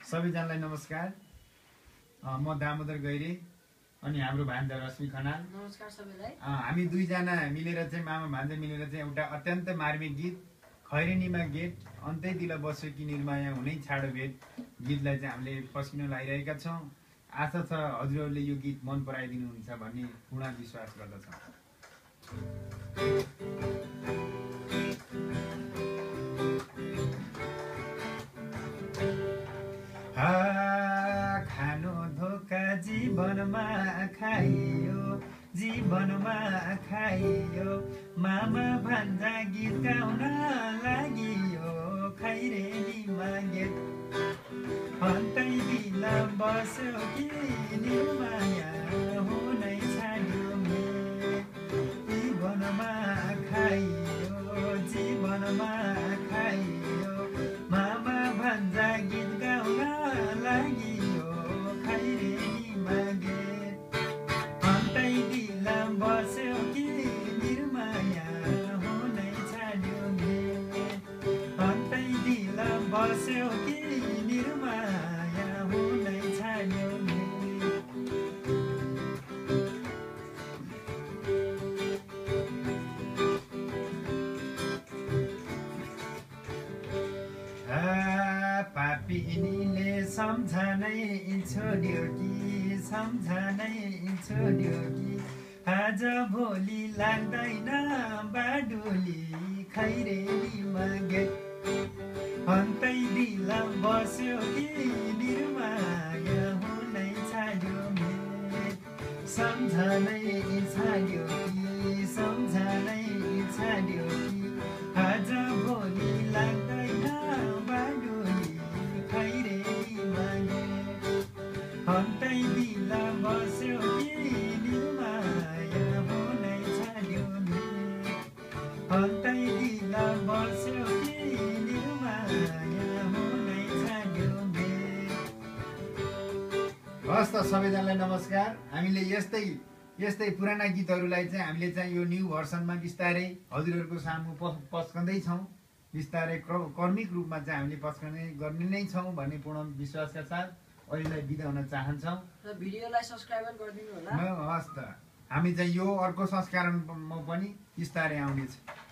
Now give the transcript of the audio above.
सबैजनालाई नमस्कार। म दामोदर गैरे अनि हाम्रो भान्जा रश्मि खनाल। नमस्कार सबैलाई। हामी दुईजना मिलेर चाहिँ मामा भान्जा मिलेर चाहिँ एउटा अत्यन्त मार्मिक गीत खैरेनीमा गेट अन्तै दिल बस्यो कि निर्माया हुनै छाडो भेट गीतलाई चाहिँ हामीले पस्किन लागिरहेका छौँ। आशा छ हजुरहरूले यो गीत मन पराइदिनुहुन्छ भन्ने पूर्ण विश्वास गर्दछौँ। खानु धोका जीवनमा खाइयो, जीवनमा खाइयो, मामा भान्जा गीत गाउन लागियो खैरेनीमा गेट अन्तै दिल बस्यो कि निर्माया हुनै छाड्यो जीवनमा खाइयो, जीवनमा खाइयो, मामा भान्जा गीत गाउन लागियो खैरेनीमा गेट अन्तै दिल बस्यो कि निर्माया हुनै छाड्यो अन्तै दिल बस्यो कि निर्माया हुनै छाड्यो पापिनीले सम्झनै छोड्यो कि सम्झनै छोड्यो कि आज भोलि लाग्दैन बाडुली खैरेनीमा गेट अन्तै दिल बस्यो कि निर्माया हुनै छाड्यो सम्झनै छाड्यो कि सम्झनै छाड्यो कि आज भोलि लाग्दैन बाडुली खैरेनीमा गेट अन्तै दिल बस्यो कि निर्माया हुनै छाड्यो अन्तै दिल बस्यो कि निर्माया हुनै छाड्यो। हस् त सबैजनालाई नमस्कार। हामीले यस्तै पुराना गीतहरूलाई चाहिँ हामीले चाहिँ यो न्यू भर्सनमा बिस्तारै हजुरहरूको सामु पस्कँदैछौँ। बिस्तारै क्रमिक रूपमा चाहिँ हामीले पस्कने गर्ने नै छौँ भन्ने पूर्ण विश्वासका साथ अहिलेलाई बिदा हुन चाहन्छौँ। र भिडियोलाई सब्स्क्राइब गरिदिनु होला। हस् त हामी चाहिँ यो अर्को संस्करणमा पनि बिस्तारै आउनेछ।